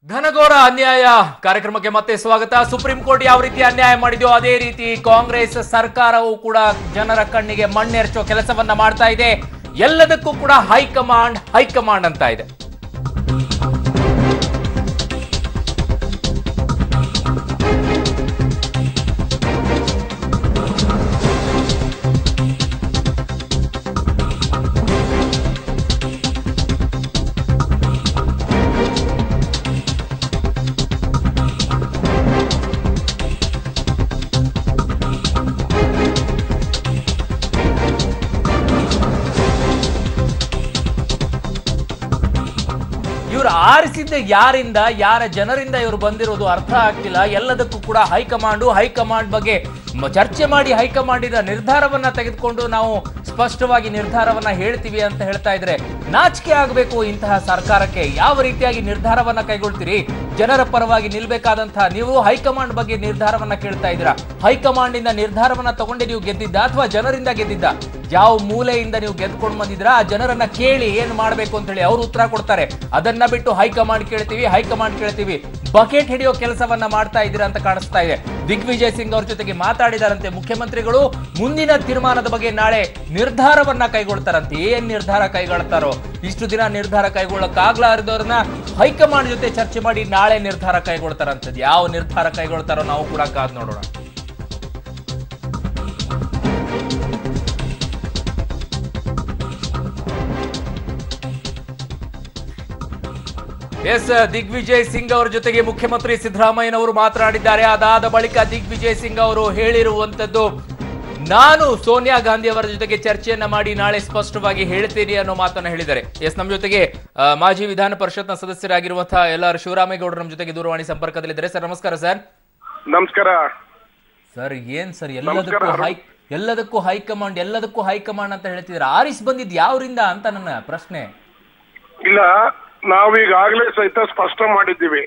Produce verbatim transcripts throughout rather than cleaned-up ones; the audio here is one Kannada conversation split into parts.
ಘನಘೋರ ಅನ್ಯಾಯ ಕಾರ್ಯಕ್ರಮಕ್ಕೆ ಮತ್ತೆ ಸ್ವಾಗತ. ಸುಪ್ರೀಂ ಕೋರ್ಟ್ ಯಾವ ರೀತಿ ಅನ್ಯಾಯ ಮಾಡಿದೆಯೋ ಅದೇ ರೀತಿ ಕಾಂಗ್ರೆಸ್ ಸರ್ಕಾರವು ಕೂಡ ಜನರ ಕಣ್ಣಿಗೆ ಮಣ್ಣೆರಚೋ ಕೆಲಸವನ್ನ ಮಾಡ್ತಾ ಇದೆ. ಎಲ್ಲದಕ್ಕೂ ಕೂಡ ಹೈಕಮಾಂಡ್ ಹೈಕಮಾಂಡ್ ಅಂತ ಇದೆ. ಇವರು ಆರಿಸಿದ್ದ ಯಾರಿಂದ, ಯಾರ ಜನರಿಂದ ಇವರು ಬಂದಿರೋದು ಅರ್ಥ ಆಗ್ತಿಲ್ಲ. ಎಲ್ಲದಕ್ಕೂ ಕೂಡ ಹೈಕಮಾಂಡು ಹೈಕಮಾಂಡ್ ಬಗ್ಗೆ ಚರ್ಚೆ ಮಾಡಿ ಹೈಕಮಾಂಡಿನ ನಿರ್ಧಾರವನ್ನ ತೆಗೆದುಕೊಂಡು ನಾವು ಸ್ಪಷ್ಟವಾಗಿ ನಿರ್ಧಾರವನ್ನ ಹೇಳ್ತೀವಿ ಅಂತ ಹೇಳ್ತಾ ಇದ್ರೆ ನಾಚಿಕೆ ಆಗಬೇಕು ಇಂತಹ ಸರ್ಕಾರಕ್ಕೆ. ಯಾವ ರೀತಿಯಾಗಿ ನಿರ್ಧಾರವನ್ನ ಕೈಗೊಳ್ತೀರಿ? ಜನರ ಪರವಾಗಿ ನಿಲ್ಬೇಕಾದಂತಹ ನೀವು ಹೈಕಮಾಂಡ್ ಬಗ್ಗೆ ನಿರ್ಧಾರವನ್ನ ಕೇಳ್ತಾ ಇದ್ದೀರಾ. ಹೈಕಮಾಂಡ್ ಇಂದ ನಿರ್ಧಾರವನ್ನ ತಗೊಂಡೆ ನೀವು ಗೆದ್ದಿದ್ದ ಅಥವಾ ಜನರಿಂದ ಗೆದ್ದಿದ್ದ? ಯಾವ ಮೂಲೆಯಿಂದ ನೀವು ಗೆದ್ಕೊಂಡು ಬಂದಿದ್ರ ಆ ಜನರನ್ನ ಕೇಳಿ ಏನ್ ಮಾಡ್ಬೇಕು ಅಂತ ಹೇಳಿ ಅವ್ರು ಉತ್ತರ ಕೊಡ್ತಾರೆ. ಅದನ್ನ ಬಿಟ್ಟು ಹೈಕಮಾಂಡ್ ಕೇಳ್ತೀವಿ ಹೈಕಮಾಂಡ್ ಕೇಳ್ತೀವಿ ಬಕೆಟ್ ಹಿಡಿಯೋ ಕೆಲಸವನ್ನ ಮಾಡ್ತಾ ಇದ್ದೀರಾ ಅಂತ ಕಾಣಿಸ್ತಾ ಇದೆ. ದಿಗ್ವಿಜಯ್ ಸಿಂಗ್ ಅವ್ರ ಜೊತೆಗೆ ಮಾತಾಡಿದಾರಂತೆ ಮುಖ್ಯಮಂತ್ರಿಗಳು. ಮುಂದಿನ ತೀರ್ಮಾನದ ಬಗ್ಗೆ ನಾಳೆ ನಿರ್ಧಾರವನ್ನ ಕೈಗೊಳ್ತಾರಂತೆ. ಏನ್ ನಿರ್ಧಾರ ಕೈಗೊಳ್ತಾರೋ, ಇಷ್ಟು ದಿನ ನಿರ್ಧಾರ ಕೈಗೊಳ್ಳಕ್ಕಾಗ್ಲಾರ್ದವ್ರನ್ನ ಹೈಕಮಾಂಡ್ ಜೊತೆ ಚರ್ಚೆ ಮಾಡಿ ನಾಳೆ ನಿರ್ಧಾರ ಕೈಗೊಳ್ತಾರಂತದ್ದು. ಯಾವ ನಿರ್ಧಾರ ಕೈಗೊಳ್ತಾರೋ ನಾವು ಕೂಡ ಕಾದ್ ನೋಡೋಣ. ಎಸ್, ದಿಗ್ವಿಜಯ್ ಸಿಂಗ್ ಅವರ ಜೊತೆಗೆ ಮುಖ್ಯಮಂತ್ರಿ ಸಿದ್ದರಾಮಯ್ಯನವರು ಮಾತನಾಡಿದ್ದಾರೆ. ಅದಾದ ಬಳಿಕ ದಿಗ್ವಿಜಯ್ ಸಿಂಗ್ ಅವರು ಹೇಳಿರುವಂತದ್ದು, ನಾನು ಸೋನಿಯಾ ಗಾಂಧಿ ಅವರ ಜೊತೆಗೆ ಚರ್ಚೆಯನ್ನ ಮಾಡಿ ನಾಳೆ ಸ್ಪಷ್ಟವಾಗಿ ಹೇಳ್ತೀನಿ ಅನ್ನೋ ಮಾತನ್ನ ಹೇಳಿದ್ದಾರೆ. ಎಸ್, ನಮ್ಮ ಜೊತೆಗೆ ಮಾಜಿ ವಿಧಾನ ಪರಿಷತ್ನ ಸದಸ್ಯರಾಗಿರುವಂತಹ ಎಲ್ ಆರ್ ಶಿವರಾಮೇಗೌಡರು ನಮ್ಮ ಜೊತೆಗೆ ದೂರವಾಣಿ ಸಂಪರ್ಕದಲ್ಲಿದ್ದಾರೆ. ಸರ್ ನಮಸ್ಕಾರ. ಸರ್ ನಮಸ್ಕಾರ. ಸರ್ ಏನ್ ಸರ್ ಎಲ್ಲದಕ್ಕೂ ಹೈ ಎಲ್ಲದಕ್ಕೂ ಹೈಕಮಾಂಡ್ ಎಲ್ಲದಕ್ಕೂ ಹೈಕಮಾಂಡ್ ಅಂತ ಹೇಳ್ತಿದ್ರೆ ಆರಿಸ್ ಬಂದಿದ್ ಯಾವ್ರಿಂದ ಅಂತ ನನ್ನ ಪ್ರಶ್ನೆ. ಇಲ್ಲ, ನಾವೀಗಾಗಲೇ ಸಹಿತ ಸ್ಪಷ್ಟ ಮಾಡಿದ್ದೀವಿ.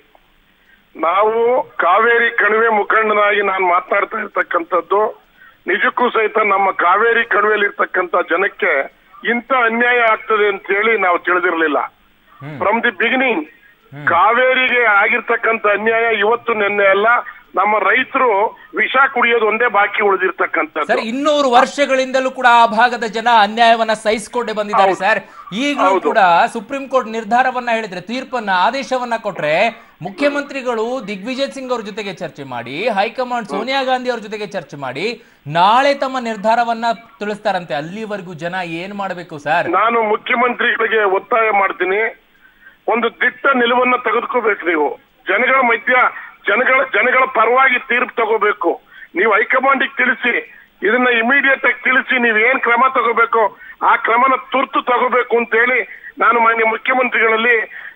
ನಾವು ಕಾವೇರಿ ಕಣಿವೆ ಮುಖಂಡನಾಗಿ ನಾನು ಮಾತನಾಡ್ತಾ ಇರ್ತಕ್ಕಂಥದ್ದು ನಿಜಕ್ಕೂ ಸಹಿತ ನಮ್ಮ ಕಾವೇರಿ ಕಣಿವೆಯಲ್ಲಿ ಇರ್ತಕ್ಕಂಥ ಜನಕ್ಕೆ ಇಂಥ ಅನ್ಯಾಯ ಆಗ್ತದೆ ಅಂತ ಹೇಳಿ ನಾವು ತಿಳಿದಿರಲಿಲ್ಲ. ಫ್ರಮ್ ದಿ ಬಿಗಿನಿಂಗ್ ಕಾವೇರಿಗೆ ಆಗಿರ್ತಕ್ಕಂಥ ಅನ್ಯಾಯ ಇವತ್ತು ನಿನ್ನೆ ಅಲ್ಲ. ನಮ್ಮ ರೈತರು ವಿಷ ಕುಡಿಯೋದು ಒಂದೇ ಬಾಕಿ ಉಳಿದಿರ್ತಕ್ಕಂಥದ್ದು. ಸರ್, ಇನ್ನೂರು ವರ್ಷಗಳಿಂದಲೂ ಕೂಡ ಆ ಭಾಗದ ಜನ ಅನ್ಯಾಯವನ್ನ ಸಹಿಸಿಕೊಂಡೇ ಬಂದಿದ್ದಾರೆ ಸರ್. ಈಗಲೂ ಕೂಡ ಸುಪ್ರೀಂ ಕೋರ್ಟ್ ನಿರ್ಧಾರವನ್ನ ಹೇಳಿದ್ರೆ, ತೀರ್ಪನ್ನ ಆದೇಶವನ್ನ ಕೊಟ್ರೆ ಮುಖ್ಯಮಂತ್ರಿಗಳು ದಿಗ್ವಿಜಯ್ ಸಿಂಗ್ ಅವ್ರ ಜೊತೆಗೆ ಚರ್ಚೆ ಮಾಡಿ ಹೈಕಮಾಂಡ್ ಸೋನಿಯಾ ಗಾಂಧಿ ಅವ್ರ ಜೊತೆಗೆ ಚರ್ಚೆ ಮಾಡಿ ನಾಳೆ ತಮ್ಮ ನಿರ್ಧಾರವನ್ನ ತಿಳಿಸ್ತಾರಂತೆ. ಅಲ್ಲಿವರೆಗೂ ಜನ ಏನ್ ಮಾಡ್ಬೇಕು ಸರ್? ನಾನು ಮುಖ್ಯಮಂತ್ರಿಗಳಿಗೆ ಒತ್ತಾಯ ಮಾಡ್ತೀನಿ, ಒಂದು ದಿಟ್ಟ ನಿಲುವನ್ನ ತೆಗೆದುಕೋಬೇಕು. ನೀವು ಜನಗಳ ಮಧ್ಯ ಜನಗಳ ಜನಗಳ ಪರವಾಗಿ ತೀರ್ಪು ತಗೋಬೇಕು. ನೀವು ಹೈಕಮಾಂಡಿಗೆ ತಿಳಿಸಿ, ಇದನ್ನ ಇಮಿಡಿಯೇಟ್ ಆಗಿ ತಿಳಿಸಿ, ನೀವು ಏನ್ ಕ್ರಮ ತಗೋಬೇಕು ಆ ಕ್ರಮನ ತುರ್ತು ತಗೋಬೇಕು ಅಂತ ಹೇಳಿ ನಾನು ಮಾನ್ಯ ಮುಖ್ಯಮಂತ್ರಿಗಳಲ್ಲಿ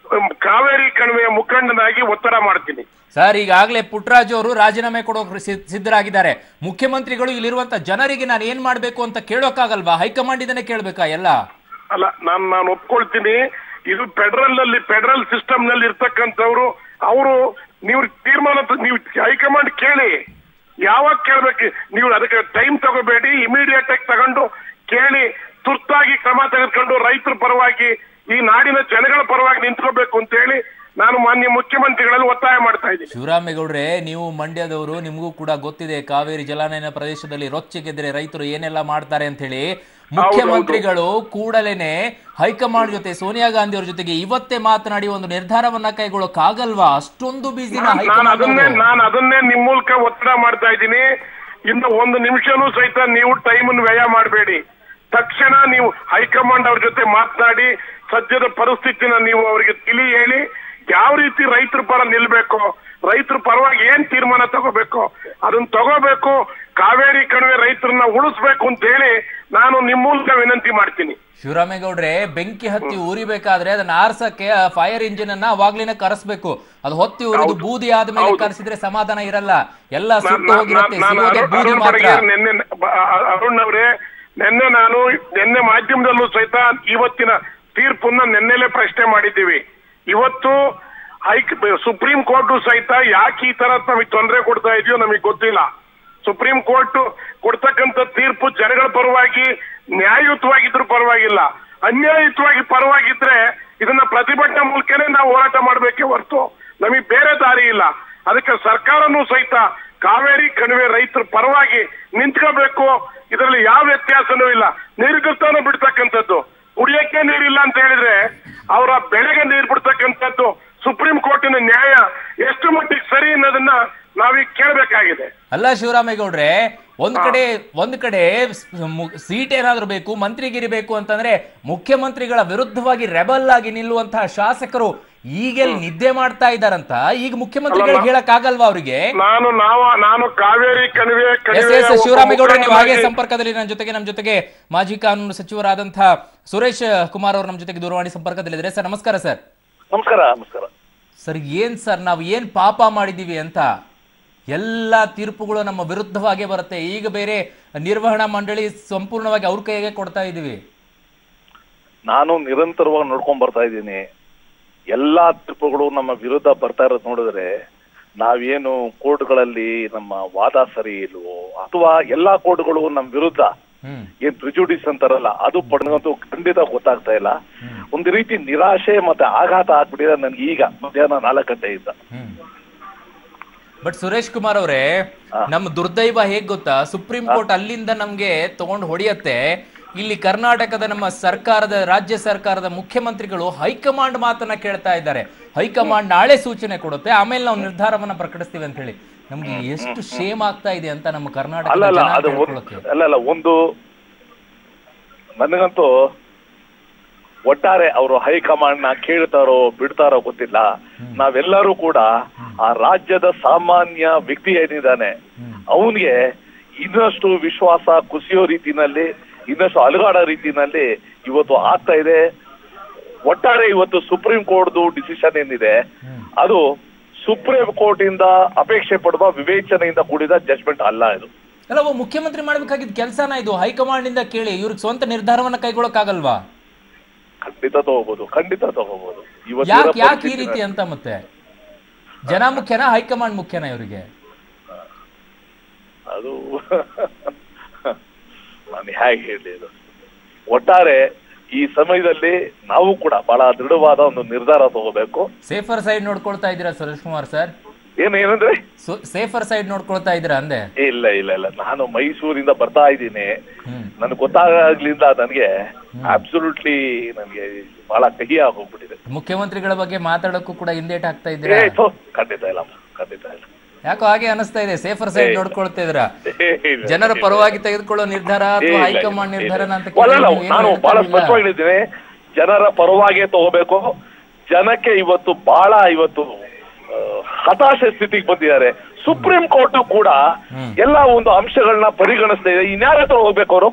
ಕಾವೇರಿ ಕಣಿವೆಯ ಮುಖಂಡನಾಗಿ ಒತ್ತಡ ಮಾಡ್ತೀನಿ. ಸರ್, ಈಗಾಗಲೇ ಪುಟ್ಟರಾಜು ಅವರು ರಾಜೀನಾಮೆ ಕೊಡೋಕೆ ಸಿದ್ಧರಾಗಿದ್ದಾರೆ. ಮುಖ್ಯಮಂತ್ರಿಗಳು ಇಲ್ಲಿರುವಂತ ಜನರಿಗೆ ನಾನು ಏನ್ ಮಾಡ್ಬೇಕು ಅಂತ ಕೇಳೋಕ್ಕಾಗಲ್ವಾ? ಹೈಕಮಾಂಡ್ ಇದನ್ನೇ ಕೇಳ್ಬೇಕಾ ಎಲ್ಲ? ಅಲ್ಲ, ನಾನು ನಾನು ಒಪ್ಕೊಳ್ತೀನಿ. ಇದು ಫೆಡರಲ್ ನಲ್ಲಿ ಫೆಡರಲ್ ಸಿಸ್ಟಮ್ ನಲ್ಲಿ ಇರ್ತಕ್ಕಂಥವ್ರು, ಅವರು ನೀವು ತೀರ್ಮಾನ ನೀವು ಹೈಕಮಾಂಡ್ ಕೇಳಿ. ಯಾವಾಗ ಕೇಳ್ಬೇಕು ನೀವು? ಅದಕ್ಕೆ ಟೈಮ್ ತಗೋಬೇಡಿ, ಇಮಿಡಿಯೇಟ್ ಆಗಿ ತಗೊಂಡು ಕೇಳಿ, ತುರ್ತಾಗಿ ಕ್ರಮ ತೆಗೆದುಕೊಂಡು ರೈತರ ಪರವಾಗಿ ಈ ನಾಡಿನ ಜನಗಳ ಪರವಾಗಿ ನಿಂತ್ಕೋಬೇಕು ಅಂತ ಹೇಳಿ ನಾನು ಮಾನ್ಯ ಮುಖ್ಯಮಂತ್ರಿಗಳಲ್ಲಿ ಒತ್ತಾಯ ಮಾಡ್ತಾ ಇದ್ದೀನಿ. ಶಿವರಾಮೇಗೌಡ್ರೆ, ನೀವು ಮಂಡ್ಯದವರು, ನಿಮಗೂ ಕೂಡ ಗೊತ್ತಿದೆ ಕಾವೇರಿ ಜಲಾನಯನ ಪ್ರದೇಶದಲ್ಲಿ ರೊಚ್ಚಿಗೆದ್ರೆ ರೈತರು ಏನೆಲ್ಲ ಮಾಡ್ತಾರೆ ಅಂತ ಹೇಳಿ. ಮುಖ್ಯಮಂತ್ರಿಗಳು ಕೂಡಲೇನೆ ಹೈಕಮಾಂಡ್ ಜೊತೆ ಸೋನಿಯಾ ಗಾಂಧಿ ಅವ್ರ ಜೊತೆಗೆ ಇವತ್ತೇ ಮಾತನಾಡಿ ಒಂದು ನಿರ್ಧಾರವನ್ನ ಕೈಗೊಳ್ಳೋಕ್ಕಾಗಲ್ವಾ? ಅಷ್ಟೊಂದು ಬಿಸಿನ ಅದನ್ನೇ ನಾನು ಅದನ್ನೇ ನಿಮ್ ಮೂಲಕ ಒತ್ತಡ ಮಾಡ್ತಾ ಇದ್ದೀನಿ. ಇನ್ನು ಒಂದು ನಿಮಿಷನೂ ಸಹಿತ ನೀವು ಟೈಮ್ ಅನ್ನು ವ್ಯಯ ಮಾಡಬೇಡಿ. ತಕ್ಷಣ ನೀವು ಹೈಕಮಾಂಡ್ ಅವ್ರ ಜೊತೆ ಮಾತನಾಡಿ ಸದ್ಯದ ಪರಿಸ್ಥಿತಿನ ನೀವು ಅವರಿಗೆ ತಿಳಿ ಹೇಳಿ, ಯಾವ ರೀತಿ ರೈತರ ಪರ ನಿಲ್ಬೇಕು, ರೈತರ ಪರವಾಗಿ ಏನ್ ತೀರ್ಮಾನ ತಗೋಬೇಕು ಅದನ್ನ ತಗೋಬೇಕು. ಕಾವೇರಿ ಕಣಿವೆ ರೈತರನ್ನ ಉಳಿಸ್ಬೇಕು ಅಂತ ಹೇಳಿ ನಾನು ನಿಮ್ಮ ಮೂಲಕ ವಿನಂತಿ ಮಾಡ್ತೀನಿ. ಶಿವರಾಮೇಗೌಡ್ರೆ, ಬೆಂಕಿ ಹತ್ತಿ ಉರಿಬೇಕಾದ್ರೆ ಅದನ್ನ ಆರ್ಸಕ್ಕೆ ಫೈರ್ ಇಂಜಿನ್ ಅನ್ನ ಅವಾಗ್ಲಿನ ಕರೆಸ್ಬೇಕು. ಅದು ಹೊತ್ತಿ ಉರಿದು ಬೂದಿ ಆದ್ಮೇಲೆ ಕರೆಸಿದ್ರೆ ಸಮಾಧಾನ ಇರಲ್ಲ, ಎಲ್ಲ ಸುಟ್ಟು ಹೋಗಿರುತ್ತೆ. ನಿನ್ನೆ ಅರುಣ್ ಅವರೇ, ನಿನ್ನೆ ನಾನು ನಿನ್ನೆ ಮಾಧ್ಯಮದಲ್ಲೂ ಸಹಿತ ಇವತ್ತಿನ ತೀರ್ಪನ್ನ ನಿನ್ನೆಲೆ ಪ್ರಶ್ನೆ ಮಾಡಿದ್ದೀವಿ. ಇವತ್ತು ಹೈ ಸುಪ್ರೀಂ ಕೋರ್ಟ್ ಸಹಿತ ಯಾಕೆ ಈ ತರ ನಮಗೆ ತೊಂದರೆ ಕೊಡ್ತಾ ಇದೆಯೋ ನಮಗೆ ಗೊತ್ತಿಲ್ಲ. ಸುಪ್ರೀಂ ಕೋರ್ಟ್ ಕೊಡ್ತಕ್ಕಂಥ ತೀರ್ಪು ಜನಗಳ ಪರವಾಗಿ ನ್ಯಾಯಯುತವಾಗಿದ್ರು ಪರವಾಗಿಲ್ಲ, ಅನ್ಯಾಯಯುತವಾಗಿ ಪರವಾಗಿದ್ರೆ ಇದನ್ನ ಪ್ರತಿಭಟನೆ ಮೂಲಕನೇ ನಾವು ಹೋರಾಟ ಮಾಡಬೇಕೆ ಹೊರತು ನಮಗೆ ಬೇರೆ ದಾರಿ ಇಲ್ಲ. ಅದಕ್ಕೆ ಸರ್ಕಾರನೂ ಸಹಿತ ಕಾವೇರಿ ಕಣಿವೆ ರೈತರ ಪರವಾಗಿ ನಿಂತ್ಕೋಬೇಕು. ಇದರಲ್ಲಿ ಯಾವ ವ್ಯತ್ಯಾಸನೂ ಇಲ್ಲ. ನೀರುಗುತ್ತಾನು ಬಿಡ್ತಕ್ಕಂಥದ್ದು, ಕುಡಿಯಕ್ಕೆ ನೀರಿಲ್ಲ ಅಂತ ಹೇಳಿದ್ರೆ ಅವರ ಬೆಳೆಗೆ ನೀರು ಬಿಡ್ತಕ್ಕಂಥದ್ದು ಸುಪ್ರೀಂ ಕೋರ್ಟಿನ ನ್ಯಾಯ ಎಷ್ಟು ಮಟ್ಟಿಗೆ ಸರಿ ಅನ್ನೋದನ್ನ ನಾವೀಗ ಕೇಳಬೇಕಾಗಿದೆ. ಅಲ್ಲ ಶಿವರಾಮೇಗೌಡ್ರೆ, ಒಂದ್ ಕಡೆ ಒಂದ್ ಕಡೆ ಸೀಟ್ ಏನಾದ್ರು ಬೇಕು, ಮಂತ್ರಿಗಿರಿ ಬೇಕು ಅಂತಂದ್ರೆ ಮುಖ್ಯಮಂತ್ರಿಗಳ ವಿರುದ್ಧವಾಗಿ ರೆಬಲ್ ಆಗಿ ನಿಲ್ಲುವಂತಹ ಶಾಸಕರು ಈಗೆಲ್ಲಿ ನಿದ್ದೆ ಮಾಡ್ತಾ ಇದ್ದಾರಂತ ಈಗ ಮುಖ್ಯಮಂತ್ರಿಗಳಿಗೆ ಹೇಳಕ್ ಆಗಲ್ವಾ ಅವರಿಗೆ? ನಾನು ನಾವ ನಾನು ಕಾವೇರಿ ಕಣಿವೆ ಶಿವರಾಮೇಗೌಡ್ರೆ, ನೀವು ಹಾಗೆ ಸಂಪರ್ಕದಲ್ಲಿ ನನ್ನ ಜೊತೆಗೆ ನಮ್ಮ ಜೊತೆಗೆ ಮಾಜಿ ಕಾನೂನು ಸಚಿವರಾದಂತಹ ಸುರೇಶ್ ಕುಮಾರ್ ಅವರು ನಮ್ಮ ಜೊತೆಗೆ ದೂರವಾಣಿ ಸಂಪರ್ಕದಲ್ಲಿದ್ದಾರೆ. ಸರ್ ನಮಸ್ಕಾರ. ಸರ್ ನಮಸ್ಕಾರ. ನಮಸ್ಕಾರ ಸರ್. ಏನ್ ಸರ್ ನಾವು ಏನ್ ಪಾಪ ಮಾಡಿದೀವಿ ಅಂತ ಎಲ್ಲ ತೀರ್ಪುಗಳು ನಮ್ಮ ವಿರುದ್ಧವಾಗೇ ಬರುತ್ತೆ. ಈಗ ಬೇರೆ ನಿರ್ವಹಣಾ ಮಂಡಳಿ ಸಂಪೂರ್ಣವಾಗಿ ಅವ್ರ ಕೈಗೆ ಕೊಡ್ತಾ ಇದೀವಿ. ನಾನು ನಿರಂತರವಾಗಿ ನೋಡ್ಕೊಂಡ್ ಬರ್ತಾ ಇದ್ದೀನಿ. ಎಲ್ಲಾ ತೀರ್ಪುಗಳು ನಮ್ಮ ವಿರುದ್ಧ ಬರ್ತಾ ಇರೋದು ನೋಡಿದ್ರೆ ನಾವೇನು ಕೋರ್ಟ್ಗಳಲ್ಲಿ ನಮ್ಮ ವಾದ ಸರಿ ಇಲ್ವೋ ಅಥವಾ ಎಲ್ಲಾ ಕೋರ್ಟ್ಗಳು ನಮ್ಮ ವಿರುದ್ಧ ಏನ್ ಪ್ರಿಜುಡಿಸ್ ಅಂತಾರಲ್ಲ ಅದು ಪಡೆದಂತೂ ಖಂಡಿತ ಗೊತ್ತಾಗ್ತಾ ಇಲ್ಲ. ಒಂದು ರೀತಿ ನಿರಾಶೆ ಮತ್ತೆ ಆಘಾತ ಆಗ್ಬಿಟ್ಟಿದೆ ನನ್ಗೆ ಈಗ ಮಧ್ಯಾಹ್ನ ನಾಲ್ಕು ಗಂಟೆಯಿಂದ. ಬಟ್ ಸುರೇಶ್ ಕುಮಾರ್ ಅವರೇ, ನಮ್ಮ ದುರ್ದೈವ ಹೇಗ್ ಗೊತ್ತಾ, ಸುಪ್ರೀಂ ಕೋರ್ಟ್ ಅಲ್ಲಿಂದ ನಮ್ಗೆ ತಗೊಂಡು ಹೊಡೆಯತ್ತೆ, ಇಲ್ಲಿ ಕರ್ನಾಟಕದ ನಮ್ಮ ಸರ್ಕಾರದ ರಾಜ್ಯ ಸರ್ಕಾರದ ಮುಖ್ಯಮಂತ್ರಿಗಳು ಹೈಕಮಾಂಡ್ ಮಾತನ್ನ ಕೇಳ್ತಾ ಇದ್ದಾರೆ. ಹೈಕಮಾಂಡ್ ನಾಳೆ ಸೂಚನೆ ಕೊಡುತ್ತೆ, ಆಮೇಲೆ ನಾವು ನಿರ್ಧಾರವನ್ನ ಪ್ರಕಟಿಸ್ತೀವಿ ಅಂತ ಹೇಳಿ. ನಮ್ಗೆ ಎಷ್ಟು ಶೇಮ್ ಆಗ್ತಾ ಇದೆ ಅಂತ ನಮ್ಮ ಕರ್ನಾಟಕ. ಅಲ್ಲ ಒಂದು ನನಗಂತೂ ಒಟ್ಟಾರೆ ಅವರು ಹೈಕಮಾಂಡ್ ನ ಕೇಳ್ತಾರೋ ಬಿಡ್ತಾರೋ ಗೊತ್ತಿಲ್ಲ. ನಾವೆಲ್ಲರೂ ಕೂಡ ಆ ರಾಜ್ಯದ ಸಾಮಾನ್ಯ ವ್ಯಕ್ತಿ ಏನಿದ್ದಾನೆ ಅವನಿಗೆ ಇನ್ನಷ್ಟು ವಿಶ್ವಾಸ ಕುಸಿಯೋ ರೀತಿನಲ್ಲಿ, ಇನ್ನಷ್ಟು ಅಲುಗಾಡೋ ರೀತಿನಲ್ಲಿ ಇವತ್ತು ಆಗ್ತಾ ಇದೆ. ಒಟ್ಟಾರೆ ಇವತ್ತು ಸುಪ್ರೀಂ ಕೋರ್ಟ್ ಡಿಸಿಷನ್ ಏನಿದೆ ಅದು ಸುಪ್ರೀಂ ಕೋರ್ಟ್ ಇಂದ ಅಪೇಕ್ಷೆ ಪಡುವ ವಿವೇಚನೆಯಿಂದ ಕೂಡಿದ ಜಡ್ಜ್ಮೆಂಟ್ ಅಲ್ಲ. ಇದು ಅಲ್ಲ, ಮುಖ್ಯಮಂತ್ರಿ ಮಾಡ್ಬೇಕಾಗಿದ್ದ ಕೆಲಸನ ಇದು. ಹೈಕಮಾಂಡ್ ಇಂದ ಕೇಳಿ ಇವ್ರಿಗೆ ಸ್ವಂತ ನಿರ್ಧಾರವನ್ನ ಕೈಗೊಳ್ಳಕ್ಕಾಗಲ್ವಾ? ಖಂಡಿತ ತಗೋಬಹುದು, ಖಂಡಿತ ತಗೋಬಹುದು. ಯಾಕೆ ಯಾಕೆ ಈ ರೀತಿ ಅಂತ? ಮತ್ತೆ ಜನ ಮುಖ್ಯನಾ ಹೈಕಮಾಂಡ್ ಮುಖ್ಯನಾ ಇವರಿಗೆ? ಅದು ನಾನು ಹೇಗೆ ಹೇಳಿ, ಒಟ್ಟಾರೆ ಈ ಸಮಯದಲ್ಲಿ ನಾವು ಕೂಡ ಬಹಳ ದೃಢವಾದ ಒಂದು ನಿರ್ಧಾರ ತಗೋಬೇಕು. ಸೇಫರ್ ಸೈಡ್ ನೋಡ್ಕೊಳ್ತಾ ಇದ್ದೀರಾ ಸುರೇಶ್ ಕುಮಾರ್ ಸರ್? ಏನ್ ಏನಂದ್ರೆ ಸೇಫರ್ ಸೈಡ್ ನೋಡ್ಕೊಳ್ತಾ ಇದ್ದೀರಾ ಅಂದೆ? ಇಲ್ಲ ಇಲ್ಲ ಇಲ್ಲ ನಾನು ಮೈಸೂರಿಂದ ಬರ್ತಾ ಇದ್ದೀನಿ. ನನ್ಗೆ ಗೊತ್ತಾಗ್ಲಿಂದ ನನಗೆ ಅಬ್ಸಲ್ಯೂಟ್ಲಿ ನನಗೆ ಬಹಳ ಕಹಿ ಆಗೋಗ್ಬಿಟ್ಟಿದೆ. ಮುಖ್ಯಮಂತ್ರಿಗಳ ಬಗ್ಗೆ ಮಾತಾಡೋಕ್ಕೂ ಕೂಡ ಹಿಂದೇಟ್ ಹಾಕ್ತಾ ಇದ್ದೀರಾ? ಖಂಡಿತ ಇಲ್ಲ, ಖಂಡಿತ ಇಲ್ಲ. ಯಾಕೋ ಹಾಗೆ ಅನಿಸ್ತಾ ಇದೆ. ಸೇಫರ್ ಸೈಡ್ ನೋಡ್ಕೊಳ್ತಾ ಇದ್ದೀರಾ? ಜನರ ಪರವಾಗಿ ತೆಗೆದುಕೊಳ್ಳೋ ನಿರ್ಧಾರ ಅಥವಾ ಹೈಕಮಾಂಡ್ ನಿರ್ಧಾರ ಅಂತ? ನಾನು ಬಹಳ ಸ್ಪಷ್ಟವಾಗಿದ್ದೀನಿ, ಜನರ ಪರವಾಗಿ ತಗೋಬೇಕು. ಜನಕ್ಕೆ ಇವತ್ತು ಬಹಳ ಇವತ್ತು ಹತಾಶೆ ಸ್ಥಿತಿಗೆ ಬಂದಿದ್ದಾರೆ. ಸುಪ್ರೀಂ ಕೋರ್ಟ್ ಕೂಡ ಎಲ್ಲ ಒಂದು ಅಂಶಗಳನ್ನ ಪರಿಗಣಿಸ್ತಾ ಇದೆ. ಇನ್ಯಾರ ಹತ್ರ ಹೋಗ್ಬೇಕು ಅವರು?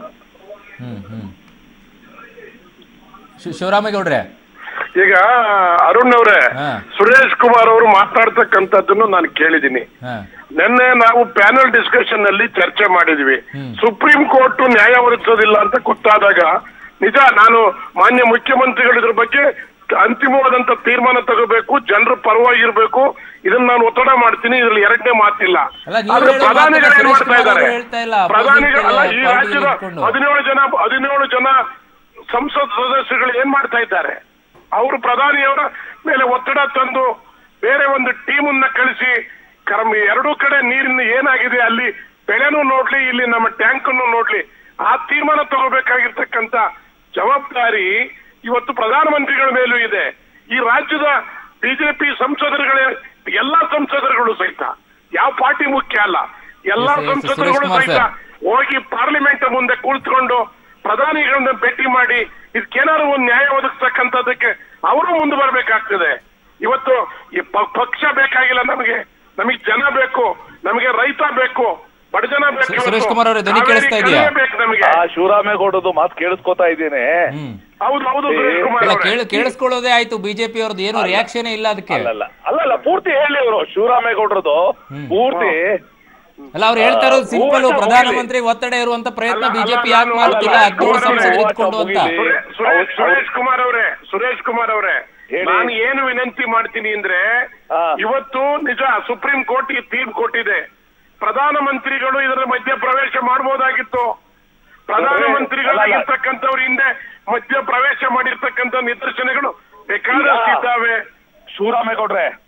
ಶಿವರಾಮೇಗೌಡ್ರೆ, ಈಗ ಅರುಣ್ ಅವರೇ, ಸುರೇಶ್ ಕುಮಾರ್ ಅವರು ಮಾತಾಡ್ತಕ್ಕಂಥದ್ದನ್ನು ನಾನು ಕೇಳಿದ್ದೀನಿ. ನಿನ್ನೆ ನಾವು ಪ್ಯಾನಲ್ ಡಿಸ್ಕಷನ್ ನಲ್ಲಿ ಚರ್ಚೆ ಮಾಡಿದ್ವಿ. ಸುಪ್ರೀಂ ಕೋರ್ಟ್ ನ್ಯಾಯ ಒದಗಿಸೋದಿಲ್ಲ ಅಂತ ಗೊತ್ತಾದಾಗ ನಿಜ ನಾನು ಮಾನ್ಯ ಮುಖ್ಯಮಂತ್ರಿಗಳು ಇದ್ರ ಬಗ್ಗೆ ಅಂತಿಮವಾದಂತ ತೀರ್ಮಾನ ತಗೋಬೇಕು, ಜನರ ಪರವಾಗಿರ್ಬೇಕು, ಇದನ್ನ ನಾನು ಒತ್ತಡ ಮಾಡ್ತೀನಿ. ಇದ್ರಲ್ಲಿ ಎರಡನೇ ಮಾತಿಲ್ಲ. ಆದ್ರೆ ಪ್ರಧಾನಿಗಳು ಏನ್ ಮಾಡ್ತಾ ಇದ್ದಾರೆ? ಪ್ರಧಾನಿಗಳಲ್ಲ, ಈ ರಾಜ್ಯದ ಹದಿನೇಳು ಜನ ಹದಿನೇಳು ಜನ ಸಂಸತ್ ಸದಸ್ಯರು ಏನ್ ಮಾಡ್ತಾ ಇದ್ದಾರೆ? ಅವರು ಪ್ರಧಾನಿಯವರ ಮೇಲೆ ಒತ್ತಡ ತಂದು ಬೇರೆ ಒಂದು ಟೀಮ್ ಅನ್ನ ಕಳಿಸಿ ಕರ್ಮ ಎರಡೂ ಕಡೆ ನೀರಿನ ಏನಾಗಿದೆ ಅಲ್ಲಿ ಬೆಳೆನೂ ನೋಡ್ಲಿ, ಇಲ್ಲಿ ನಮ್ಮ ಟ್ಯಾಂಕ್ ಅನ್ನು ನೋಡ್ಲಿ, ಆ ತೀರ್ಮಾನ ತಗೋಬೇಕಾಗಿರ್ತಕ್ಕಂತ ಜವಾಬ್ದಾರಿ ಇವತ್ತು ಪ್ರಧಾನಮಂತ್ರಿಗಳ ಮೇಲೂ ಇದೆ. ಈ ರಾಜ್ಯದ ಬಿಜೆಪಿ ಸಂಸದರುಗಳೇ, ಎಲ್ಲಾ ಸಂಸದರುಗಳು ಸಹಿತ, ಯಾವ ಪಾರ್ಟಿ ಮುಖ್ಯ ಅಲ್ಲ, ಎಲ್ಲಾ ಸಂಸದರುಗಳು ಸಹಿತ ಹೋಗಿ ಪಾರ್ಲಿಮೆಂಟ್ ಮುಂದೆ ಕುಳಿತುಕೊಂಡು ಪ್ರಧಾನಿಗಳನ್ನ ಭೇಟಿ ಮಾಡಿ ಇದಕ್ಕೇನಾದ್ರು ಒಂದು ನ್ಯಾಯ ಒದಗಿಸ್ತಕ್ಕಂಥದ್ದಕ್ಕೆ ಅವರು ಮುಂದೆ ಬರ್ಬೇಕಾಗ್ತದೆ. ಇವತ್ತು ಈ ಪಕ್ಷ ಬೇಕಾಗಿಲ್ಲ ನಮಗೆ, ನಮಗೆ ಜನ ಬೇಕು, ನಮಗೆ ರೈತ ಬೇಕು, ಬಡ ಜನ ಬೇಕು. ಸುರೇಶ್ ಕುಮಾರ್ ಅವರೇ, ಧ್ವನಿ ಕೇಳಿಸ್ತಾ ಇದೆಯಾ? ನಮಗೆ ಶಿವರಾಮೇಗೌಡದು ಮಾತು ಕೇಳಿಸ್ಕೊತಾ ಇದ್ದೇನೆ. ಹೌದು ಹೌದು, ಕೇಳಿಸ್ಕೊಳ್ಳೋದೇ ಆಯ್ತು. ಬಿಜೆಪಿ ಅವ್ರದ್ದು ಏನು ರಿಯಾಕ್ಷನ್ ಇಲ್ಲ ಅದಕ್ಕೆ. ಅಲ್ಲ ಅಲ್ಲ ಪೂರ್ತಿ ಹೇಳಿ ಅವರು ಶಿವರಾಮೇಗೌಡರದು ಪೂರ್ತಿ ಅಲ್ಲ, ಅವ್ರು ಹೇಳ್ತಾ ಇರೋದು ಸಿಂಪಲ್, ಪ್ರಧಾನಮಂತ್ರಿ ಒತ್ತಡ ಇರುವಂತ ಪ್ರಯತ್ನ ಬಿಜೆಪಿ ಯಾಕೆ ಮಾಡ್ತಿಲ್ಲ ಹದಿನೇಳು ಸಂಸದರು ಇಟ್ಕೊಂಡು ಅಂತ. ಸುರೇಶ್ ಕುಮಾರ್ ಅವರೇ ಸುರೇಶ್ ಕುಮಾರ್ ಅವರೇ ನಾನು ಏನು ವಿನಂತಿ ಮಾಡ್ತೀನಿ ಅಂದ್ರೆ, ಇವತ್ತು ನಿಜ ಸುಪ್ರೀಂ ಕೋರ್ಟ್ ಈ ತೀರ್ಪು ಕೊಟ್ಟಿದೆ. ಪ್ರಧಾನಮಂತ್ರಿಗಳು ಇದರ ಮಧ್ಯ ಪ್ರವೇಶ ಮಾಡಬಹುದಾಗಿತ್ತು. ಪ್ರಧಾನಮಂತ್ರಿಗಳಾಗಿರ್ತಕ್ಕಂಥವ್ರ ಹಿಂದೆ ಮಧ್ಯ ಪ್ರವೇಶ ಮಾಡಿರ್ತಕ್ಕಂಥ ನಿದರ್ಶನಗಳು ಬೇಕಾದಷ್ಟಿದ್ದಾವೆ. ಶಿವರಾಮೇಗೌಡ್ರೆ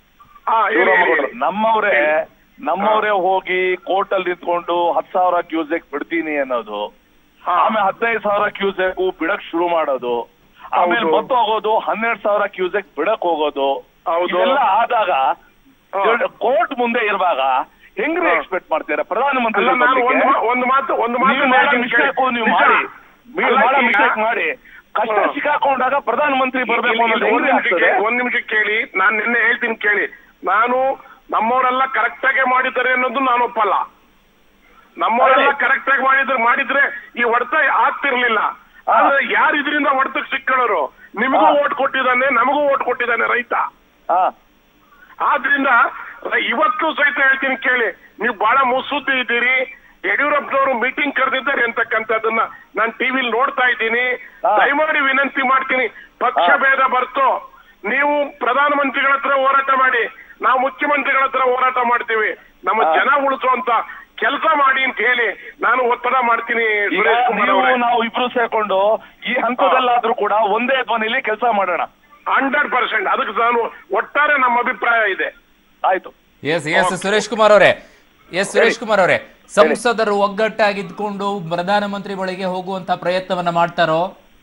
ಹಾ, ಹೇಳಿ, ಹೇಳಿ, ಶಿವರಾಮೇಗೌಡರು ಹೇಳಿ. ನಮ್ಮವರೇ ನಮ್ಮವರೇ ಹೋಗಿ ಕೋರ್ಟ್ ಅಲ್ಲಿ ನಿಂತ್ಕೊಂಡು ಹತ್ತು ಸಾವಿರ ಕ್ಯೂಸೆಕ್ ಬಿಡ್ತೀನಿ ಅನ್ನೋದು, ಹಾ. ಆಮೇಲೆ ಹದಿನೈದು ಸಾವಿರ ಕ್ಯೂಸೆಕ್ ಬಿಡಕ್ ಶುರು ಮಾಡೋದು, ಆಮೇಲೆ ಹೌದು. ಮತ್ತೆ ಹೋಗೋದು ಹನ್ನೆರಡು ಸಾವಿರ ಕ್ಯೂಸೆಕ್ ಬಿಡಕ್ ಹೋಗೋದು, ಹೌದು. ಇದೆಲ್ಲ ಆದಾಗ ಹಾ. ಕೋರ್ಟ್ ಮುಂದೆ ಇರುವಾಗ ಹೆಂಗ್ರಿ ಹಾ. ಎಕ್ಸ್ಪೆಕ್ಟ್ ಮಾಡ್ತೀರಾ ಪ್ರಧಾನಮಂತ್ರಿ ಅಲ್ಲ, ನಾನು ಒಂದು ಮಾ- ಒಂದು ಮಾತು ಒಂದು ಮಾತು ನೀವು ಮಾಡೋ ಹೇಳ್ತೀನಿ ಮಿಸ್ಟೇಕ್ ಕೇಳಿ. ನೀವು ನಿಜ. ಮಾಡಿ ನೀವು ಅಲ್ಲ, ಮಾಡೋ ಈಗ- ಮಿಸ್ಟೇಕ್ ಮಾಡಿ ಕಷ್ಟ ಹಾ. ಸಿಕ್ಕಾಕೊಂಡಾಗ ಪ್ರಧಾನಮಂತ್ರಿ ಬರ್ಬೇಕು ಇಲ್ಲಿ- ಅನ್ನೋದು ಇಲ್ಲಿ ಒಂದ್ ಹೆಂಗ್ರಿ ನಿಮಿಷಕ್ಕೆ ಆಗ್ತದೆ? ಒಂದ್ ನಿಮಿಷ ಕೇಳಿ, ನಾನು ನಿನ್ನೆ ಹೇಳ್ತೀನಿ ಕೇಳಿ. ನಾನು ನಮ್ಮವರೆಲ್ಲ ಕರೆಕ್ಟ್ ಆಗಿ ಮಾಡಿದ್ದಾರೆ ಅನ್ನೋದು ನಾನು ಒಪ್ಪಲ್ಲ. ನಮ್ಮವರೆಲ್ಲ ಅದೇ. ಕರೆಕ್ಟ್ ಆಗಿ ಮಾಡಿದ್ರೆ ಮಾಡಿದ್ರೆ ಈ ಹೊಡೆತ ಆಗ್ತಿರ್ಲಿಲ್ಲ. ಆದ್ರೆ ಯಾರು ಇದರಿಂದ ಹೊಡೆತಕ್ಕೆ ಸಿಕ್ಕಳರು? ನಿಮಗೂ ಹಾ. ಓಟ್ ಕೊಟ್ಟಿದ್ದಾನೆ, ನಮಗೂ ಓಟ್ ಕೊಟ್ಟಿದ್ದಾನೆ ರೈತ. ಹಾ ಆದ್ರಿಂದ ಇವತ್ತು ಸಹಿತ ಹೇಳ್ತೀನಿ ಕೇಳಿ, ನೀವು ಬಹಳ ಮುಸುದ್ದಿ ಇದ್ದೀರಿ. ಯಡಿಯೂರಪ್ಪನವರು ಮೀಟಿಂಗ್ ಕರೆದಿದ್ದಾರೆ ಅಂತಕ್ಕಂಥದ್ದನ್ನ ನಾನು ಟಿವಿಲಿ ನೋಡ್ತಾ ಇದ್ದೀನಿ. ಹಾ. ದಯಮಾಡಿ ವಿನಂತಿ ಮಾಡ್ತೀನಿ, ಪಕ್ಷ ಹಾ. ಭೇದ ಬರ್ತು ನೀವು ಪ್ರಧಾನಮಂತ್ರಿಗಳ ಹತ್ರ ಹೋರಾಟ ಮಾಡಿ, ನಾವು ಮುಖ್ಯಮಂತ್ರಿಗಳ ಹತ್ರ ಹೋರಾಟ ಮಾಡ್ತೀವಿ. ನಮ್ಮ ಹಾ. ಜನ ಉಳಿಸುವಂತ ಕೆಲಸ ಮಾಡಿ ಅಂತ ಹೇಳಿ ನಾನು ಒತ್ತಡ ಮಾಡ್ತೀನಿ. ಈಗ ಸುರೇಶ್ ಕುಮಾರ್ ನೀವು ಅವರೇ, ನಾವು ಇಬ್ರು ಸೇರ್ಕೊಂಡು ಈ ಹಂತದಲ್ಲಾದ್ರೂ ಕೂಡ ಒಂದೇ ಧ್ವನಿಲಿ ಕೆಲಸ ಮಾಡೋಣ. ಹಂಡ್ರೆಡ್ ಪರ್ಸೆಂಟ್ ಅದಕ್ಕೆ ನಾನು ಒಟ್ಟಾರೆ ನಮ್ಮ ಅಭಿಪ್ರಾಯ ಇದೆ. ಆಯ್ತು. ಎಸ್ ಎಸ್ ಸುರೇಶ್ ಕುಮಾರ್ ಅವರೇ ಎಸ್ ಸುರೇಶ್ ಕುಮಾರ್ ಅವರೇ ಸಂಸದರು ಒಗ್ಗಟ್ಟಾಗಿದ್ಕೊಂಡು ಪ್ರಧಾನಮಂತ್ರಿ ಬಳಿಗೆ ಹೋಗುವಂತ ಪ್ರಯತ್ನವನ್ನ ಮಾಡ್ತಾರೋ?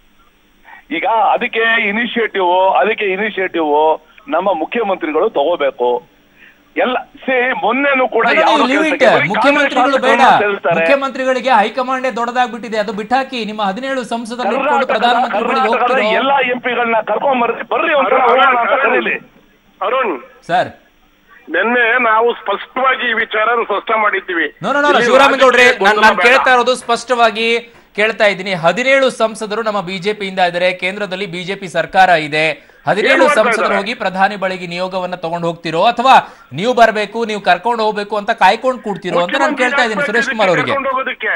ಈಗ ಅದಕ್ಕೆ ಇನಿಷಿಯೇಟಿವ್ ಅದಕ್ಕೆ ಇನಿಷಿಯೇಟಿವ್ ನಮ್ಮ ಮುಖ್ಯಮಂತ್ರಿಗಳು ತಗೋಬೇಕು. ಎಲ್ಲ ಸೇ ಮೊನ್ನೆನೂ ಕೂಡ No, no, ಯಾವ್ದೋ leave it. ಕೆಲ್ಸಕ್ಕೆ ಬರೀ ಮುಖ್ಯಮಂತ್ರಿಗಳು ಕಾಂಗ್ರೆಸ್ ಬೇಡ. ಶಾಸಕರನ್ನ ಸೇರಿಸ್ತಾರೆ. ಮುಖ್ಯಮಂತ್ರಿಗಳಿಗೆ ಹೈಕಮಾಂಡೇ ದೊಡ್ಡದಾಗ್ಬಿಟ್ಟಿದೆ, ಅದು ಬಿಟ್ಟಾಕಿ. ನಿಮ್ಮ ಹದಿನೇಳು ಸಂಸದರು ಇಟ್ಕೊಂಡು ಕರ್ನಾಟಕದ ಪ್ರಧಾನಮಂತ್ರಿ ಬಳಿಗೆ ಕರ್ನಾಟಕದ ಹೋಗ್ತಿರೋ? ಎಲ್ಲಾ ಎಂಪಿಗಳನ್ನ ಕರ್ಕೊಂಡ್ ಬರ್ರಿ ಬರ್ರಿ ಒಂದ್ಸಲ ಹೋಗೋಣ ಅಂತ ಕರೀಲಿ. ಅರುಣ್, ಸರ್ ನಿನ್ನೆ ನಾವು ಸ್ಪಷ್ಟವಾಗಿ ಈ ವಿಚಾರ ಸ್ಪಷ್ಟ ಮಾಡಿದ್ದೀವಿ. ನೋ ನೋ ನೋ ಇಲ್ಲಿ ಶಿವರಾಮೇಗೌಡ್ರೆ, ರಾಜಕೀಯ ನಾನು ಗೊಂದಲ ನಾನು ಬೇಡ. ಕೇಳ್ತಾ ಇರೋದು ಸ್ಪಷ್ಟವಾಗಿ ಕೇಳ್ತಾ ಇದ್ದೀನಿ. ಹದಿನೇಳು ಸಂಸದರು ನಮ್ಮ ಬಿಜೆಪಿಯಿಂದ ಇದ್ದಾರೆ, ಕೇಂದ್ರದಲ್ಲಿ ಬಿಜೆಪಿ ಸರ್ಕಾರ ಇದೆ. ಹದಿನೇಳು ಮಾಡ್ತಾ ಸಂಸದರು ಇದ್ದಾರೆ? ಹೋಗಿ ಪ್ರಧಾನಿ ಬಳಿಗೆ ನಿಯೋಗವನ್ನ ತಗೊಂಡು ಹೋಗ್ತಿರೋ, ಅಥವಾ ನೀವು ಬರಬೇಕು, ನೀವು ಕರ್ಕೊಂಡು ಹೋಗ್ಬೇಕು ಅಂತ ಕಾಯ್ಕೊಂಡು ಕೂಡ್ತಿರೋ ಅಂತ ನಾನು ಕೇಳ್ತಾ ಇದ್ದೀನಿ ಸುರೇಶ್ ಕುಮಾರ್ ಅವರಿಗೆ. ಕರ್ಕೊಂಡು ಹೋಗೋದಕ್ಕೆ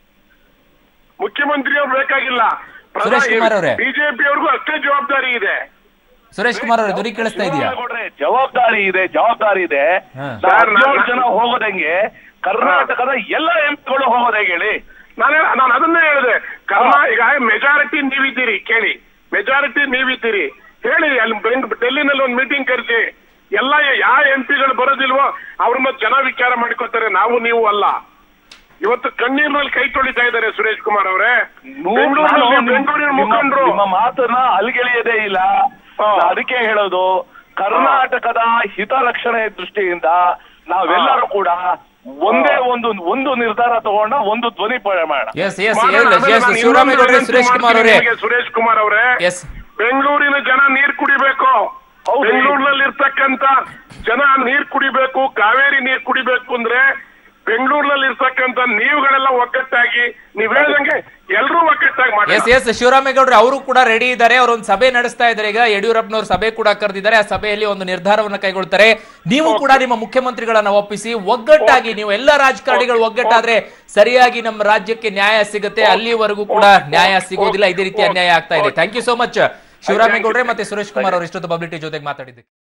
ಮುಖ್ಯಮಂತ್ರಿ ಅವ್ರು ಬೇಕಾಗಿಲ್ಲ. ಸುರೇಶ್ ಕುಮಾರ್ ಅವರೇ. ಬಿಜೆಪಿ ಅವ್ರಿಗೂ ಅಷ್ಟೇ ಜವಾಬ್ದಾರಿ ಇದೆ. ಸುರೇಶ್ ಕುಮಾರ್ ಅವರೇ, ಧ್ವನಿ ಕೇಳಿಸ್ತಾ ಇದೆಯಾ? ಶಿವರಾಮೇಗೌಡ್ರೆ, ಜವಾಬ್ದಾರಿ ಇದೆ ಜವಾಬ್ದಾರಿ ಇದೆ ಹಾ. ನಾವು ಸರ್, ನಾನು- ಹದಿನೇಳು ಜನ ಹೋಗೋದಂಗೆ ಕರ್ನಾಟಕದ ಎಲ್ಲ ಎಂಪಿಗಳು ಹೋಗೋದಂಗೆ ಹೇಳಿ. ನಾನು ನಾನು ಅದನ್ನೇ ಹೇಳಿದೆ. ಕರ್ನಾ ಈಗ ಮೆಜಾರಿಟಿ ನೀವಿದ್ದೀರಿ, ಕೇಳಿ, ಮೆಜಾರಿಟಿ ನೀವಿದ್ದೀರಿ, ಹೇಳಿ. ಅಲ್ಲಿ ಬೆಂಗ್ ಡೆಲ್ಲಿನಲ್ಲಿ ಒಂದು ಮೀಟಿಂಗ್ ಕರೆಸಿ, ಎಲ್ಲ ಯಾವ ಎಂ ಪಿಗಳು ಬರೋದಿಲ್ವೋ ಅವ್ರನ್ನ ಜನ ವಿಚಾರ ಮಾಡ್ಕೋತಾರೆ, ನಾವು ನೀವು ಅಲ್ಲ. ಇವತ್ತು ಕಣ್ಣೀರಿನಲ್ಲಿ ಕೈ ತೊಳಿತಾ ಇದ್ದಾರೆ ಸುರೇಶ್ ಕುಮಾರ್ ಅವರೇ. ಬೆಂಗಳೂರಿನಲ್ಲಿ ಬೆಂಗಳೂರಿನ ಮುಖಂಡರು ನಿಮ್ಮ ಮಾತನ್ನ ಅಲ್ಗೆಳೆಯದೇ ಇಲ್ಲ. ಹಾ. ನಾ ಅದಕ್ಕೆ ಹೇಳೋದು, ಕರ್ನಾಟಕದ ಹಿತರಕ್ಷಣೆ ದೃಷ್ಟಿಯಿಂದ ನಾವೆಲ್ಲರೂ ಕೂಡ ಒಂದೇ ಒಂದು ಒಂದು ನಿರ್ಧಾರ ತಗೊಂಡ ಒಂದು ಧ್ವನಿ ಮಾಡೋಣ. ಎಸ್ ಎಸ್ ಮಾಡೋಣ. ಆಮೇಲೆ ಎಸ್ ನಾನು ಶಿವರಾಮೇಗೌಡ್ರೆ, ಇನ್ನೊಂದು ಸುರೇಶ್ ಕುಮಾರ್ ವಿನಂತಿ ಅವರೇ ಮಾಡ್ತೀನಿ ಸುರೇಶ್ ಕುಮಾರ್ ಅವರೇ, ಎಸ್ ಬೆಂಗಳೂರಿನ ಜನ ನೀರ್ ಕುಡಿಬೇಕು. ಹೌದು. ಬೆಂಗಳೂರಿನಲ್ಲಿ ಇರ್ತಕ್ಕಂತ ಜನ ನೀರ್ ಕುಡಿಬೇಕು, ಕಾವೇರಿ ನೀರ್ ಕುಡಿಬೇಕು ಅಂದ್ರೆ ಬೆಂಗಳೂರಿನಲ್ಲಿ ಇರ್ತಕ್ಕಂತ ನೀವುಗಳೆಲ್ಲ ಒಗ್ಗಟ್ಟಾಗಿ, ನೀವ್ ಹೇಳ್ದಂಗೆ ಎಲ್ರೂ ಒಗ್ಗಟ್ಟಾಗಿ ಮಾಡಿ. ಎಸ್ ಎಸ್ ಶಿವರಾಮೇಗೌಡ್ರೆ ಅವರು ಕೂಡ ರೆಡಿ ಇದ್ದಾರೆ. ಅವರು ಒಂದು ಸಭೆ ನಡೆಸ್ತಾ ಇದ್ದಾರೆ. ಈಗ ಯಡಿಯೂರಪ್ಪನವರು ಸಭೆ ಕೂಡ ಕರೆದಿದ್ದಾರೆ. ಆ ಸಭೆಯಲ್ಲಿ ಒಂದು ನಿರ್ಧಾರವನ್ನ ಕೈಗೊಳ್ತಾರೆ. ನೀವು ಕೂಡ ನಿಮ್ಮ ಮುಖ್ಯಮಂತ್ರಿಗಳನ್ನ ಒಪ್ಪಿಸಿ ಒಗ್ಗಟ್ಟಾಗಿ, ನೀವು ಎಲ್ಲ ರಾಜಕಾರಣಿಗಳು ಒಗ್ಗಟ್ಟಾದ್ರೆ ಸರಿಯಾಗಿ ನಮ್ಮ ರಾಜ್ಯಕ್ಕೆ ನ್ಯಾಯ ಸಿಗುತ್ತೆ. ಅಲ್ಲಿವರೆಗೂ ಕೂಡ ನ್ಯಾಯ ಸಿಗೋದಿಲ್ಲ. ಇದೇ ರೀತಿ ಅನ್ಯಾಯ ಆಗ್ತಾ ಇದೆ. ಥ್ಯಾಂಕ್ ಯು ಸೋ ಮಚ್ ಶಿವರಾಮೇಗೌಡ್ರೆ ಮತ್ತೆ ಸುರೇಶ್ ಕುಮಾರ್ ಅವರು ಇಷ್ಟೊತ್ತು ಪಬ್ಲಿಟಿ ಜೊತೆಗೆ ಮಾತಾಡಿದ್ದಕ್ಕೆ.